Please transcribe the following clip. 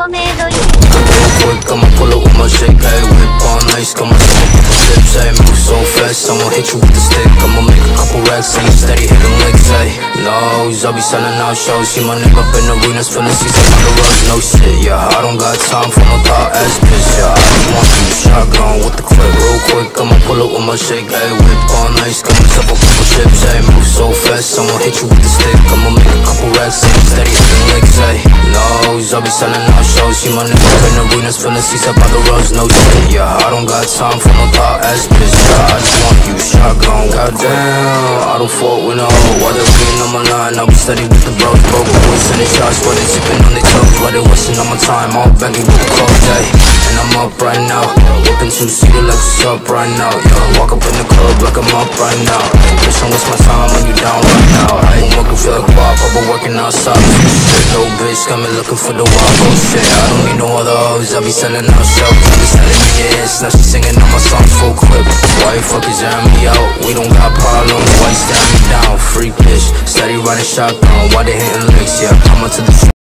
mermaid. Quick, I'ma pull up with my shake, ayy. Whip on ice, got my couple tips, ayy. Move so fast, I'ma hit you with the stick. I'ma make a couple racks, and you steady hitting licks, ayy. Lows, I'll be selling out shows. See my nigga up in arenas, feeling seasons on the road. No shit, yeah, I don't got time for no thought ass bitch, yeah. I just want you shotgun with the clip. Real quick, I'ma pull up with my shake, ayy. Whip on ice, got myself a couple chips, ayy. Move so fast, I'ma hit you with the stick. I'ma make a couple racks, and you steady hitting licks, ayy. Lows, I'll be selling out shows. See my nigga up in arenas, feeling seats up on the roads, no shit, yeah. I don't got time for no thought ass bitch, yeah. I just want you shotgun. Goddamn, I don't fuck with no hoe. While they being on my line, I'll be steady with the bros. Broke boys sending shots, while they sipping on their toes. While they wasting on my time, all begging with the clothes, day. And I'm up right now, whipping two-seater like what's up right now, yeah. Walk up in the club like I'm up right now. Bitch, don't waste my time when you down right now. I ain't working for the guap, I've been working outside. Shit, no bitch, got me looking for the wild. Oh shit, I don't need no other hoes, I be selling out shows. I be selling me hits, now she singing on my song full clip. Why you fuckers airing me out? We don't got problems, why you stand me down? Free bitch, steady riding shotgun, why they hitting licks, yeah. I'm onto the